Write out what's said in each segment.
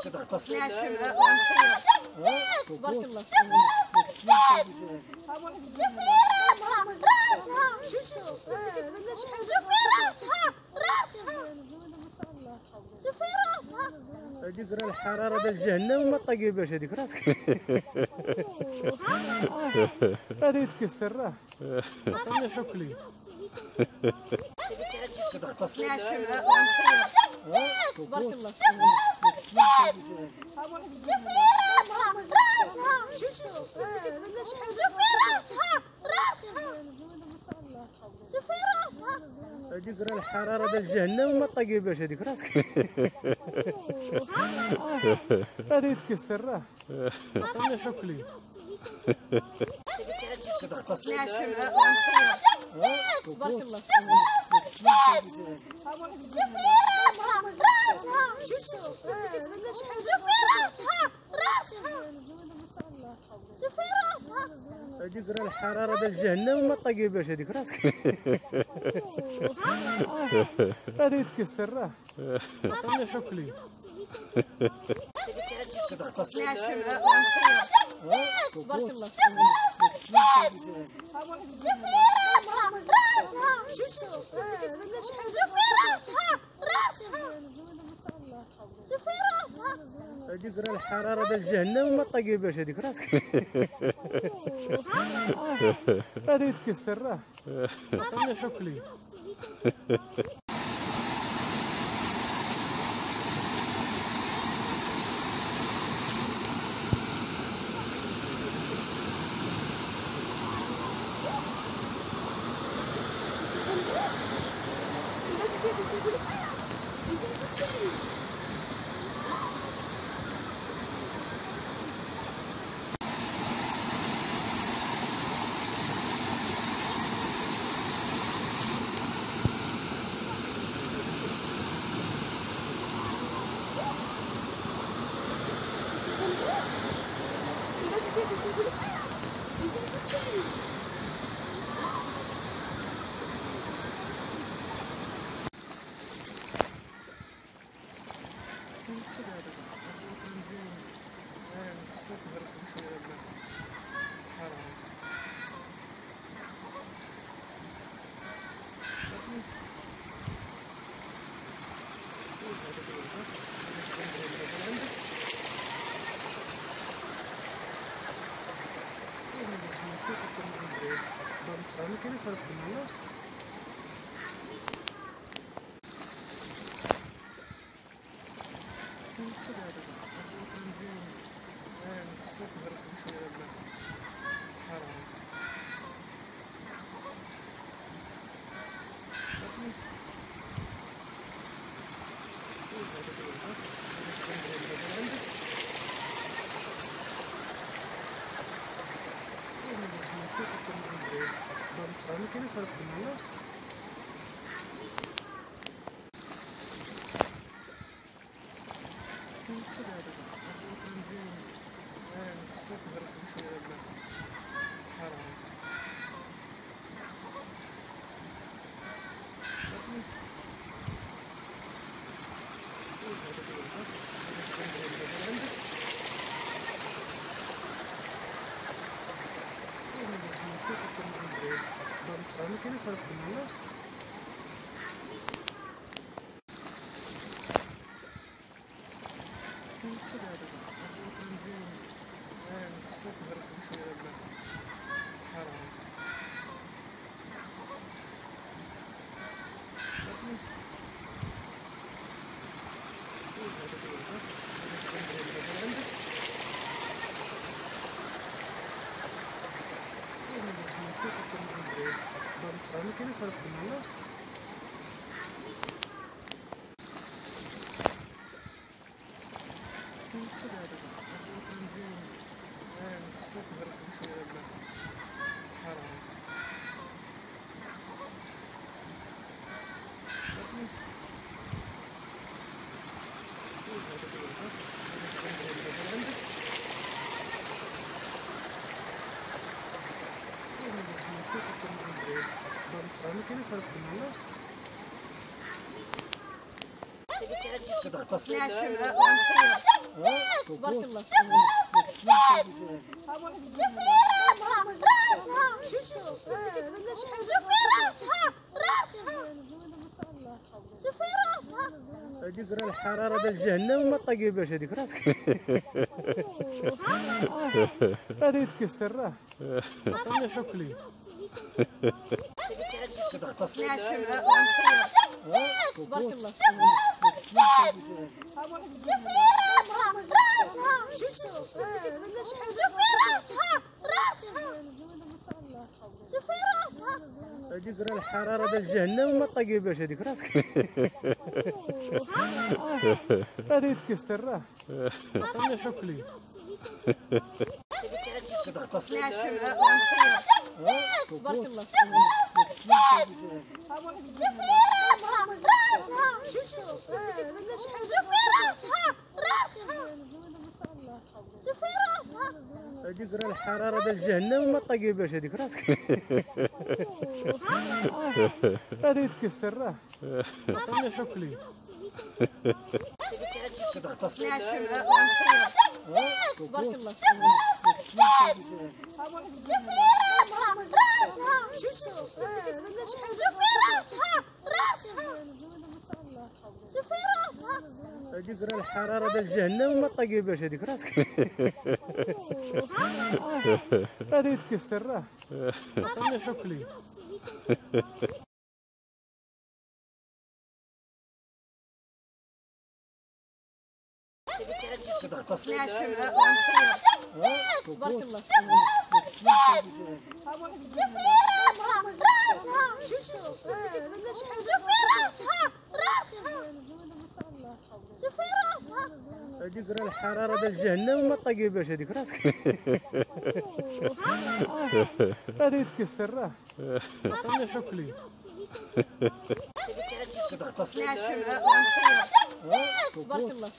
تبارك الله. هذيك راه الحراره ديال جهنم ما طيباش هذيك راسك. هذا يتكسر راه خليه يحك لي. تبارك الله. هذيك راه الحراره ديال جهنم ما طيباش هذيك راسك. هذا يتكسر راه خليه يحك لي. تبارك الله. هذيك راه الحراره ديال جهنم ما طيباش هذيك راسك. هذا يتكسر راه خليه يحك لي. تبارك الله. هذيك راه الحراره ديال جهنم ما طيباش هذيك راسك. هذا يتكسر راه خليه يحك لي. تبارك الله. هذيك راه الحراره ديال جهنم وما طيباش هذيك راسك. هذا يتكسر راه خليه يحك لي. تبارك الله. هذيك راه الحراره ديال جهنم وما طيباش هذيك راسك. هذا يتكسر راه خليه يحك لي. تبارك الله. هذيك راه الحراره ديال جهنم وما طيباش هذيك راسك. هذا يتكسر راه خليه يحك لي. تبارك الله. هذيك راه الحراره ديال جهنم وما طيباش هذيك راسك. هذا يتكسر راه خليه يحك لي. تبارك الله. هذيك راه الحراره ديال جهنم وما طيباش هذيك راسك. هذا يتكسر راه خليه يحك لي. تبارك الله.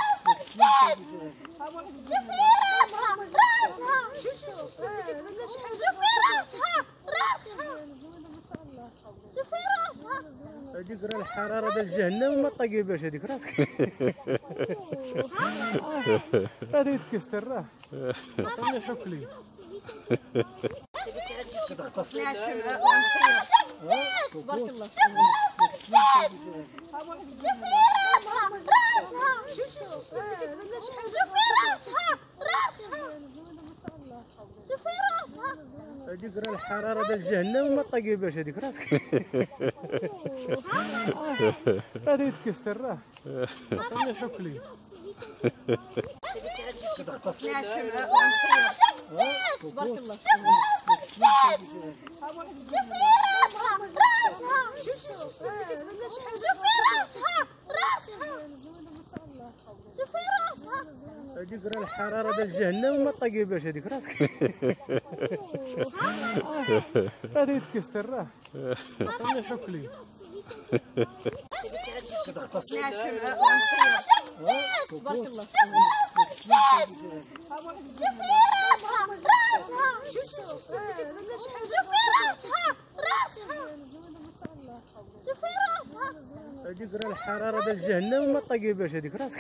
هذيك راه الحراره ديال جهنم وما طيباش هذيك راسك. هذا يتكسر راه خليه يحك لي. تبارك الله. هذيك راه الحراره ديال جهنم وما طيباش هذيك راسك. هذا يتكسر راه خليه يحك لي. تبارك الله. هذيك راه الحراره ديال جهنم وما طيباش هذيك راسك. هذا يتكسر راه خليه يحك لي. تبارك الله. هذيك راه الحراره ديال جهنم وما طيباش هذيك راسك.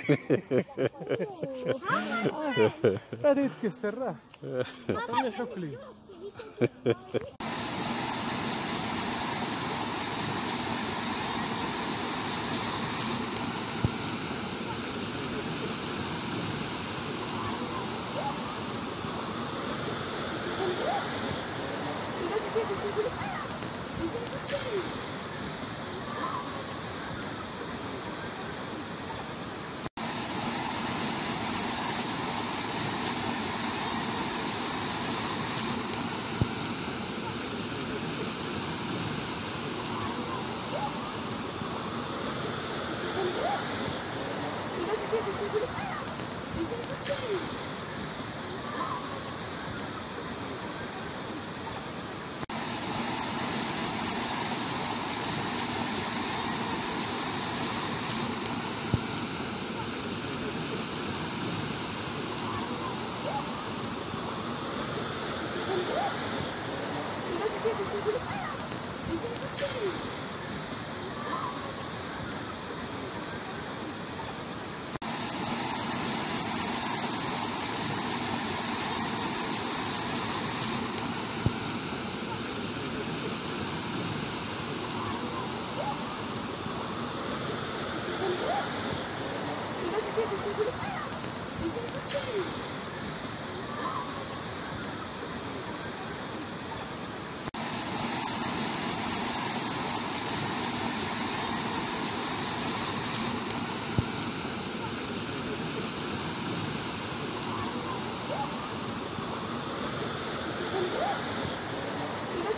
هذا يتكسر راه خليه يحك لي.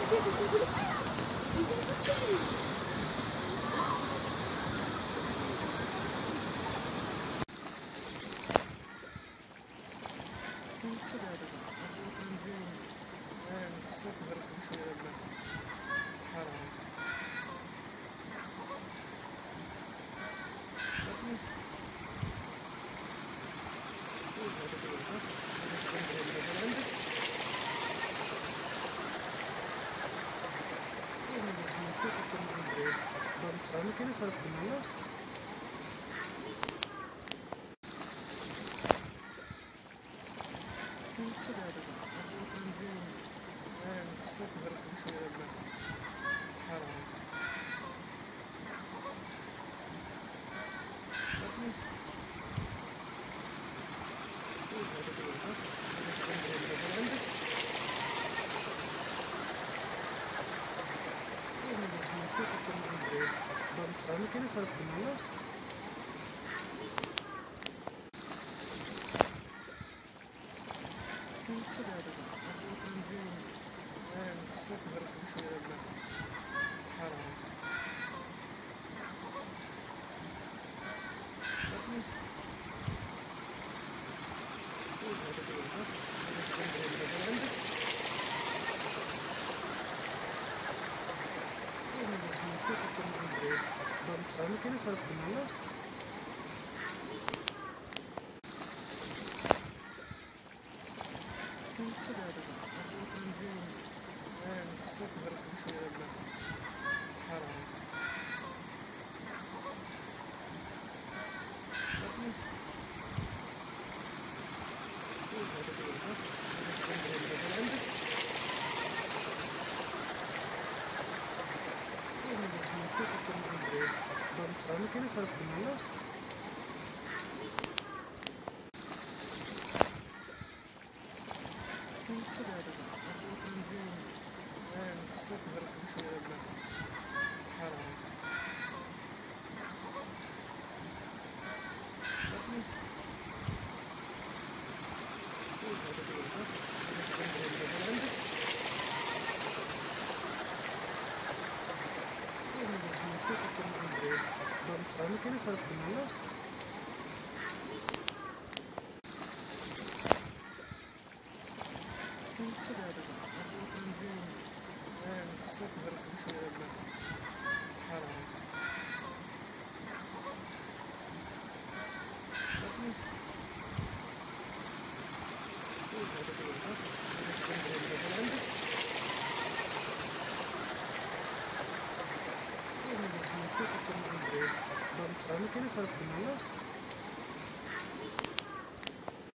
Thank you. Vamos, ¿sabes qué le falta?